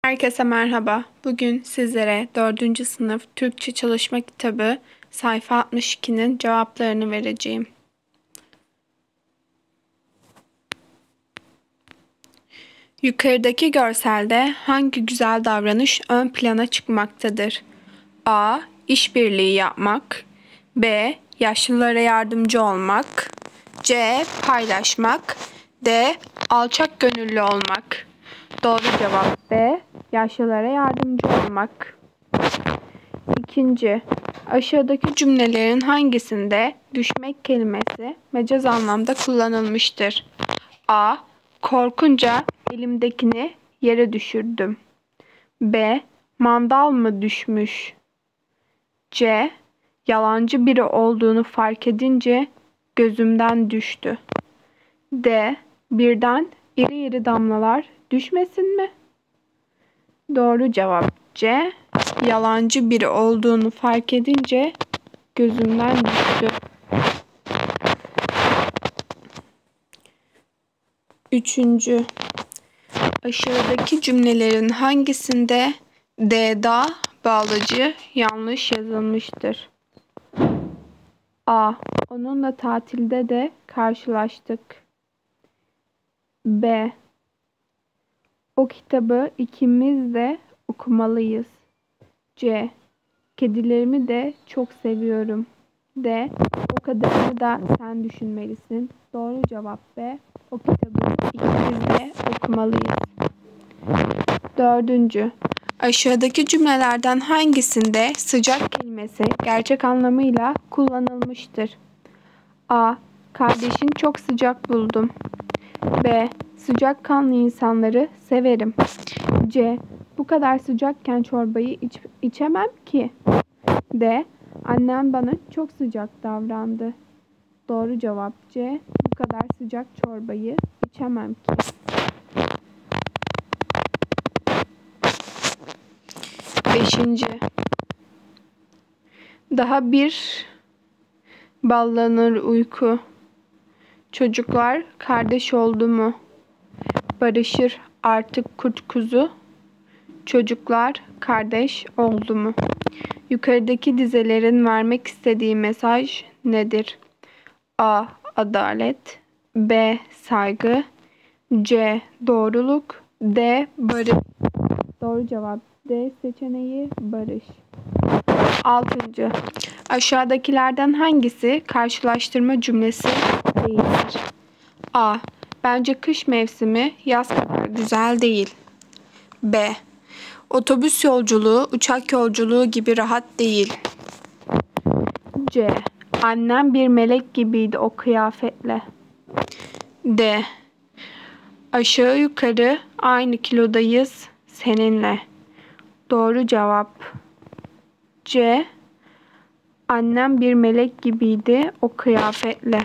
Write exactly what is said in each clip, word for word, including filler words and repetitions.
Herkese merhaba. Bugün sizlere dördüncü sınıf Türkçe çalışma kitabı sayfa altmış ikinin cevaplarını vereceğim. Yukarıdaki görselde hangi güzel davranış ön plana çıkmaktadır? A. İşbirliği yapmak. B. Yaşlılara yardımcı olmak. C. Paylaşmak. D. Alçak gönüllü olmak. Doğru cevap B. Yaşlılara yardımcı olmak. İkinci, aşağıdaki cümlelerin hangisinde düşmek kelimesi mecaz anlamda kullanılmıştır? A. Korkunca elimdekini yere düşürdüm. B. Mandal mı düşmüş? C. Yalancı biri olduğunu fark edince gözümden düştü. D. Birden iri iri damlalar düşmesin mi? Doğru cevap C. Yalancı biri olduğunu fark edince gözümden düştü. Üçüncü. Aşağıdaki cümlelerin hangisinde D'da bağlacı yanlış yazılmıştır? A. Onunla tatilde de karşılaştık. B. O kitabı ikimiz de okumalıyız. C. Kedilerimi de çok seviyorum. D. O kadarını da sen düşünmelisin. Doğru cevap B. O kitabı ikimiz de okumalıyız. Dördüncü. Aşağıdaki cümlelerden hangisinde sıcak kelimesi gerçek anlamıyla kullanılmıştır? A. Kardeşin çok sıcak buldum. B. Sıcakkanlı insanları severim. C. Bu kadar sıcakken çorbayı iç, içemem ki. D. Annem bana çok sıcak davrandı. Doğru cevap C. Bu kadar sıcak çorbayı içemem ki. Beşinci. Daha bir ballanır uyku. Çocuklar kardeş oldu mu? Barışır artık kurt kuzu. Çocuklar kardeş oldu mu? Yukarıdaki dizelerin vermek istediği mesaj nedir? A. Adalet. B. Saygı. C. Doğruluk. D. Barış. Doğru cevap D seçeneği barış. Altıncı. Aşağıdakilerden hangisi karşılaştırma cümlesi değildir? A. Bence kış mevsimi yaz kadar güzel değil. B. Otobüs yolculuğu uçak yolculuğu gibi rahat değil. C. Annem bir melek gibiydi o kıyafetle. D. Aşağı yukarı aynı kilodayız seninle. Doğru cevap C. Annem bir melek gibiydi o kıyafetle.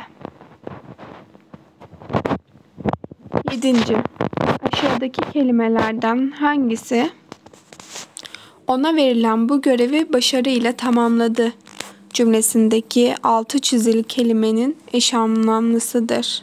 Yedinci. Aşağıdaki kelimelerden hangisi ona verilen bu görevi başarıyla tamamladı cümlesindeki altı çizili kelimenin eş anlamlısıdır?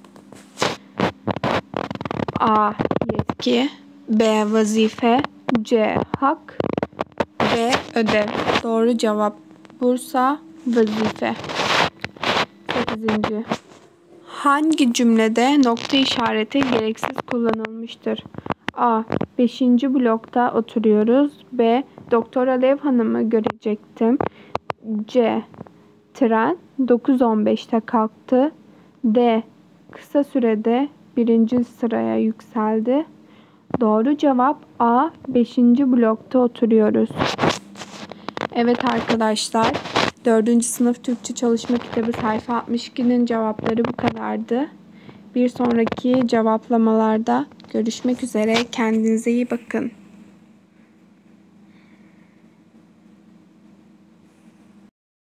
A. Yetki. B. Vazife. C. Hak. D. Ödev. Doğru cevap Bursa vazife. sekizinci. Hangi cümlede nokta işareti gereksiz kullanılmıştır? A. beşinci blokta oturuyoruz. B. Doktor Alev Hanım'ı görecektim. C. Tren dokuz on beşte kalktı. D. Kısa sürede birinci sıraya yükseldi. Doğru cevap A. beşinci blokta oturuyoruz. Evet arkadaşlar, dördüncü sınıf Türkçe çalışma kitabı sayfa altmış ikinin cevapları bu kadardı. Bir sonraki cevaplamalarda görüşmek üzere. Kendinize iyi bakın.